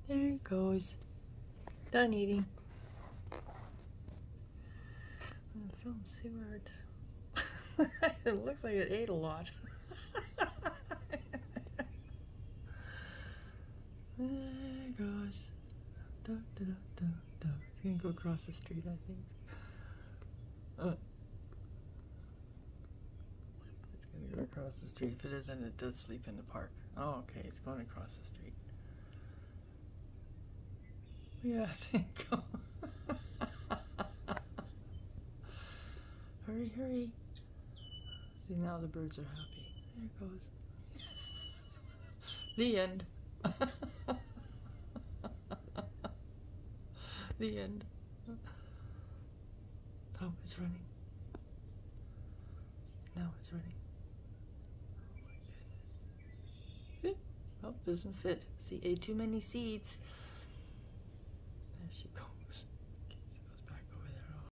There it goes. Done eating. I'm gonna film, see where it... it looks like it ate a lot. There it goes. Da, da, da, da, da. It's gonna go across the street, I think. It's gonna go across the street. If it isn't, it does sleep in the park. Oh, okay, it's going across the street. Yeah, think go. Hurry, hurry. See, now the birds are happy. There it goes. The end. The end. Oh, it's running. Now it's running. Oh my goodness. Oh, doesn't fit. See, ate too many seeds. There she goes.